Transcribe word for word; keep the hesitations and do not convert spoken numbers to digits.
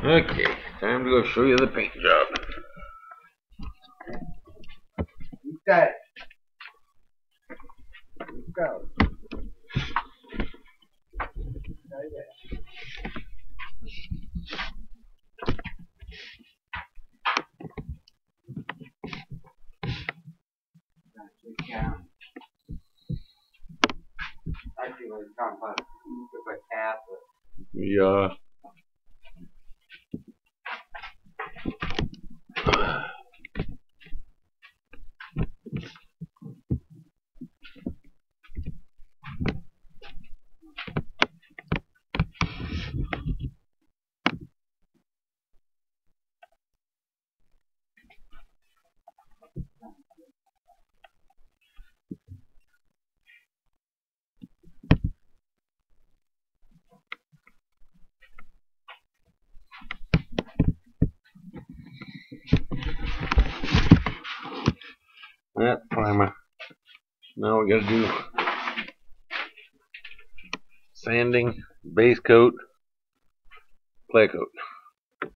Okay, time to go show you the paint job. Okay. Let's go. Okay, yeah. Actually, we're talking about a cap. Yeah. That primer. Now we gotta do sanding, base coat, clay coat.